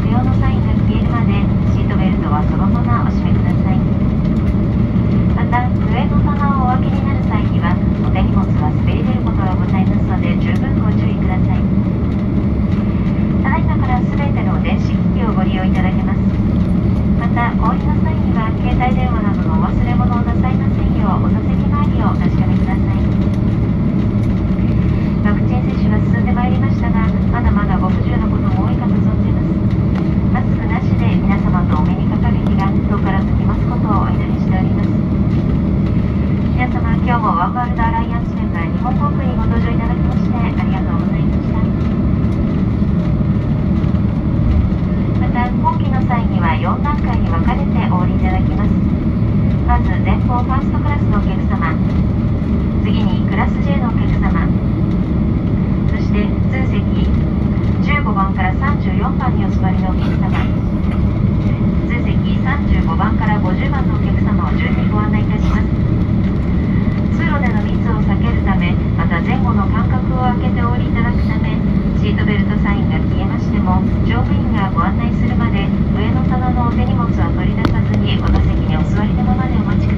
不要のサインが消えるまでシートベルトはそのままお締めください。また、上の棚をお開けになる際にはお手荷物は滑り出ることがございますので十分ご注意ください。ただいまからすべての電子機器をご利用いただけます。また、お降りの際には携帯電話などのお忘れ物をなさいませんようお座席周りをお確かめください。ワクチン接種が進んでまいりましたが、まだまだご不自由なことも多いかと存じます。マスクなしで皆様とお目にかかる日が遠からずきますことをお祈りしております。皆様、今日もワンワールドアライアンスメンバー日本航空にご搭乗いただきましてありがとうございました。また、後期の際には4段階に分かれてお降りいただきます。まず前方ファーストクラスのお客様、次にクラス J のお客様、そして通席15番から34番にお座りのお客様、通席35番から50番のお客様を順にご案内いたします。通路での密を避けるため、また前後の間隔を空けてお降りいただくため、シートベルトサインが消えましても乗務員がご案内するまで上の棚のお手荷物は取り出さずにお座席にお座りのままでお待ちください。